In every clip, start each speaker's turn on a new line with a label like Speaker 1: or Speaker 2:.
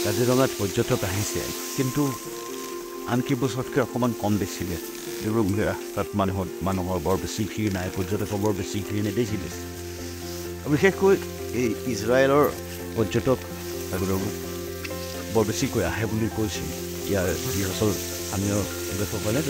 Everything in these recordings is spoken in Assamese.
Speaker 1: কাজিৰঙাত পৰ্যটক আহিছে কিন্তু আনকি বছৰতকৈ অকণমান কম দেখিলে তাত মানুহৰ বৰ বেছি ভিৰ নাই পৰ্যটকৰ বৰ বেছি ভিৰ নেদেখিলে বিশেষকৈ এই ইজৰাইলৰ পৰ্যটক বৰ বেছিকৈ আহে বুলি কৈছিল ইয়াৰ যিসকল স্থানীয় লোকসকলে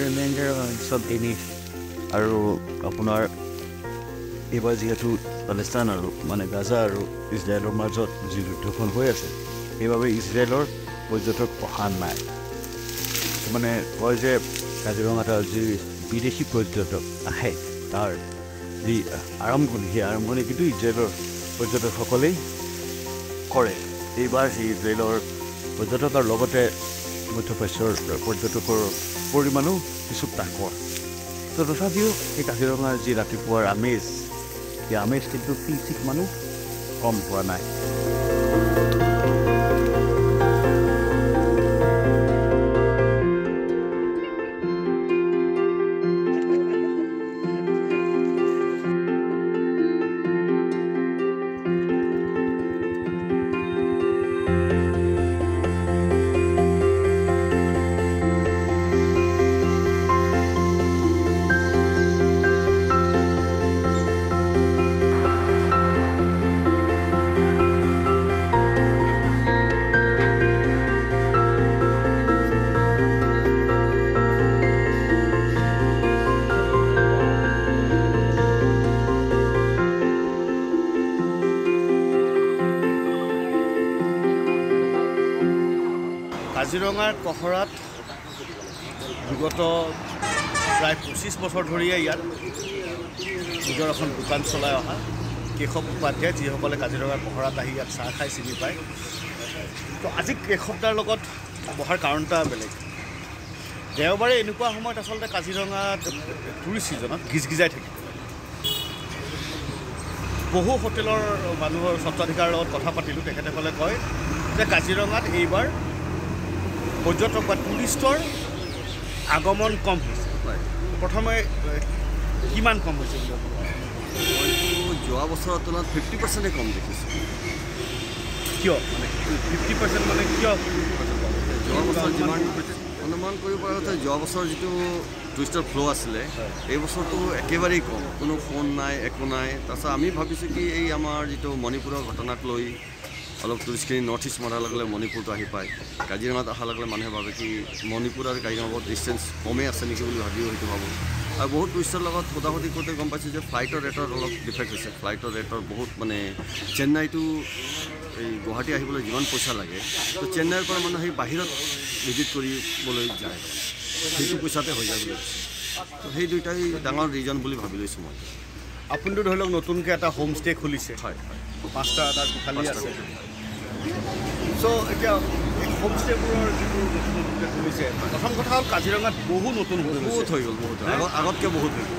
Speaker 1: আৰু আপোনাৰ এইবাৰ যিহেতু পালেষ্টাইন আৰু মানে গাজা আৰু ইজৰাইলৰ মাজত যি যুদ্ধখন হৈ আছে সেইবাবে ইজৰাইলৰ পৰ্যটক অহা নাই মানে কয় যে কাজিৰঙাত যি বিদেশী পৰ্যটক আহে তাৰ যি আৰম্ভণি সেই আৰম্ভণি কিন্তু ইজৰাইলৰ পৰ্যটকসকলেই কৰে এইবাৰ সেই ইজৰাইলৰ পৰ্যটকৰ লগতে মধ্যপ্ৰাচ্যৰ পৰ্যটকৰ পৰিমাণো কিছু তাকৰ তো তথাপিও এই কাজিৰঙাৰ যি ৰাতিপুৱাৰ আমেজ সেই আমেজ কিন্তু ঠিক মানুহ কম হোৱা নাই কাজিৰঙাৰ কহৰাত বিগত প্ৰায় ২৫ বছৰ ধৰিয়ে ইয়াত নিজৰ এখন দোকান চলাই অহা কেশৱ উপাধ্যায় যিসকলে কাজিৰঙাৰ কহৰাত আহি ইয়াত চাহ খাই চিনি পায় তো আজি কেশৱদাৰ লগত বহাৰ কাৰণটা বেলেগ দেওবাৰে এনেকুৱা সময়ত আচলতে কাজিৰঙাত টুৰিষ্ট ছিজনত গিজগিজাই থাকিব বহু হোটেলৰ মানুহৰ স্বত্বাধিকাৰৰ লগত কথা পাতিলোঁ তেখেতসকলে কয় যে কাজিৰঙাত এইবাৰ পৰ্যটক বা টুৰিষ্টৰ আগমন কম হৈছে প্ৰথমে কিমান কম হৈছে
Speaker 2: মইতো যোৱা বছৰৰ তুলনাত 50% কম দেখিছোঁ
Speaker 1: কিয় মানে 50% মানে কিয়
Speaker 2: যোৱা বছৰ যিমান অনুমান কৰিব পৰা কথা যোৱা বছৰ যিটো টুৰিষ্টৰ ফ্ল' আছিলে এই বছৰটো একেবাৰেই কম কোনো ফোন নাই একো নাই তাৰপিছত আমি ভাবিছোঁ কি এই আমাৰ যিটো মণিপুৰৰ ঘটনাক লৈ অলপ টুৰিষ্টখিনি নৰ্থ ইষ্ট মৰাৰ লগে লগে মণিপুৰটো আহি পায় কাজিৰঙাত অহাৰ লগে লগে মানুহে ভাবে কি মণিপুৰ আৰু কাজিৰঙাৰ লগত ডিষ্টেঞ্চ কমেই আছে নেকি বুলি ভাবিও সেইটো ভাবোঁ আৰু বহুত টুৰিষ্টৰ লগত সোধাসুধি কৰোঁতে গম পাইছোঁ যে ফ্লাইটৰ ৰেটৰ অলপ ডিফেক্ট হৈছে ফ্লাইটৰ ৰেটৰ বহুত মানে চেন্নাইটো এই গুৱাহাটী আহিবলৈ যিমান পইচা লাগে তো চেন্নাইৰ পৰা মানুহ সেই বাহিৰত ভিজিট কৰিবলৈ যায় সেইটো পইচাতে হৈ যায় বুলি তো সেই দুইটাই ডাঙৰ ৰিজন বুলি ভাবি লৈছোঁ মই
Speaker 1: আপুনিতো ধৰি লওক নতুনকৈ এটা হোম ষ্টে খুলিছে
Speaker 2: হয়
Speaker 1: 5টা তাৰ খালী আছে চ' এতিয়া হোম ষ্টেবোৰৰ যিটো নতুনকৈ খুলিছে প্ৰথম কথা হ'ল কাজিৰঙাত বহু নতুন
Speaker 2: বহুত হৈ গ'ল বহুত আগতকৈ বহুত হৈ গ'ল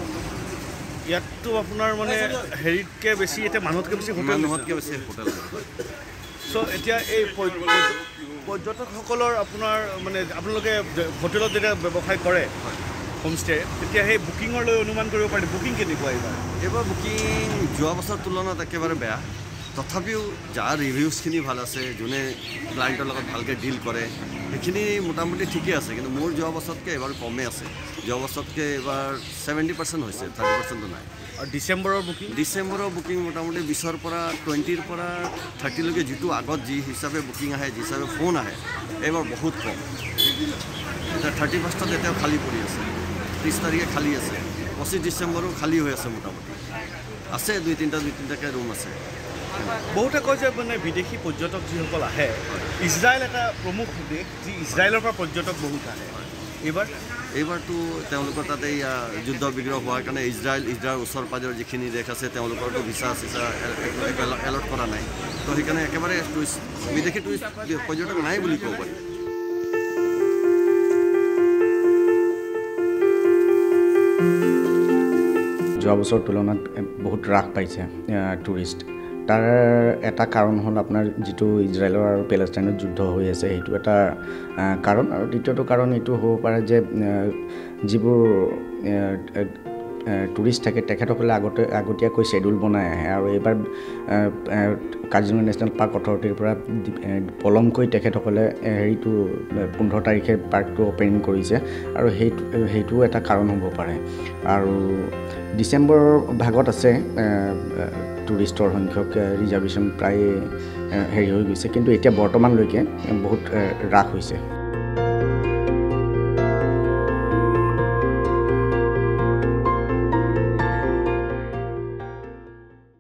Speaker 1: ইয়াততো আপোনাৰ মানে হেৰিতকৈ বেছি এতিয়া মানুহতকৈ বেছি হোটেল
Speaker 2: মানুহতকৈ বেছি হোটেল
Speaker 1: চ' এতিয়া এই পৰ্যটকসকলৰ আপোনাৰ মানে আপোনালোকে হোটেলত যেতিয়া ব্যৱসায় কৰে হোমষ্টে তেতিয়া সেই বুকিঙৰ লৈ অনুমান কৰিব পাৰি বুকিং কেনেকুৱা
Speaker 2: এইবাৰ বুকিং যোৱা বছৰ তুলনাত একেবাৰে বেয়া তথাপিও যাৰ ৰিভিউজখিনি ভাল আছে যোনে ক্লাইণ্টৰ লগত ভালকৈ ডিল কৰে সেইখিনি মোটামুটি ঠিকেই আছে কিন্তু মোৰ যোৱা বছৰতকৈ এইবাৰ কমেই আছে যোৱা বছৰতকৈ এইবাৰ 70% হৈছে 30%টো নাই
Speaker 1: আৰু ডিচেম্বৰৰ বুকিং মোটামুটি 20ৰ পৰা 20ৰ পৰা 30লৈকে যিটো আগত যি হিচাপে বুকিং আহে যি হিচাপে ফোন আহে এইবাৰ বহুত কম এতিয়া 31ত এতিয়াও খালী পৰি আছে 30 তাৰিখে খালী আছে 25 ডিচেম্বৰো খালী হৈ আছে মোটামুটি আছে দুই তিনিটাকৈ ৰুম আছে বহুতে কয় যে মানে বিদেশী পৰ্যটক যিসকল আহে ইজৰাইল এটা প্ৰমুখ দেশ যি ইজৰাইলৰ পৰা পৰ্যটক বহুত আহে
Speaker 2: এইবাৰতো তেওঁলোকৰ তাতে যুদ্ধ বিগ্ৰহ হোৱাৰ কাৰণে ইজৰাইল ওচৰ পাজৰৰ যিখিনি দেশ আছে তেওঁলোকৰতো ভিছা চিছা এলট কৰা নাই তো সেইকাৰণে একেবাৰে টুৰিষ্ট বিদেশী টুৰিষ্ট পৰ্যটক নাই বুলি ক'ব পাৰি
Speaker 3: যোৱা বছৰ তুলনাত বহুত হ্ৰাস পাইছে টুৰিষ্ট তাৰ এটা কাৰণ হ'ল আপোনাৰ যিটো ইজৰাইলৰ আৰু পেলেষ্টাইনত যুদ্ধ হৈ আছে সেইটো এটা কাৰণ আৰু দ্বিতীয়টো কাৰণ এইটো হ'ব পাৰে যে যিবোৰ টুৰিষ্ট থাকে তেখেতসকলে আগতীয়াকৈ শ্বেডিউল বনাই আহে আৰু এইবাৰ কাজিৰঙা নেশ্যনেল পাৰ্ক অথৰিটিৰ পৰা পলমকৈ তেখেতসকলে হেৰিটো 15 তাৰিখে পাৰ্কটো অপেনিং কৰিছে আৰু সেইটো এটা কাৰণ হ'ব পাৰে আৰু ডিচেম্বৰৰ ভাগত আছে টুৰিষ্টৰ সংখ্যক ৰিজাৰ্ভেশ্যন প্ৰায় হেৰি হৈ গৈছে কিন্তু এতিয়া বৰ্তমানলৈকে বহুত হ্ৰাস হৈছে